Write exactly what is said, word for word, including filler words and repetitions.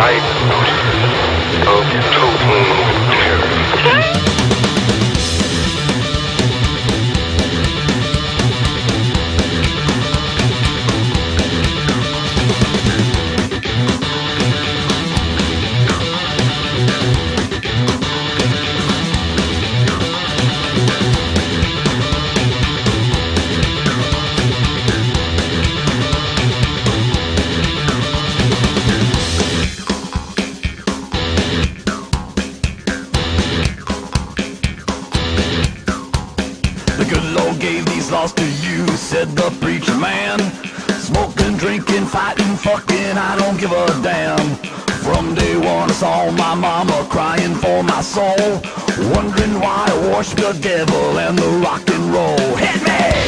night of total terror. Lost to you, said the preacher man. Smoking, drinking, fighting, fucking, I don't give a damn. From day one I saw my mama crying for my soul, wondering why I worship the devil and the rock and roll. Hit me!